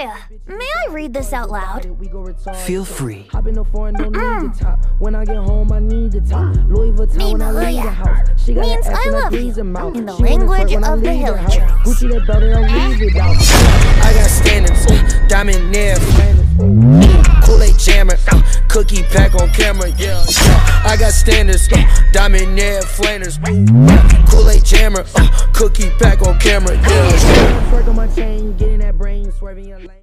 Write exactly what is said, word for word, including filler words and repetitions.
Maya, may I read this out loud? Feel free. When I get home, I need the top. Louis Vuitton when I leave the house. She got Means an I ass and a love breeze you, in mouth. in the She wanna language flirt when I of the leave her house. Hilichurls. Gucci that belt and I leave it out. I got standards, uh, diamond nail, uh, Kool-Aid jammer, uh, cookie pack on camera, yeah. yeah. I got standards, uh, diamond nail, Flanders, uh, Kool-Aid jammer, uh, cookie pack on camera, yeah. Twerk on my chain, getting that brain, swerving your lane.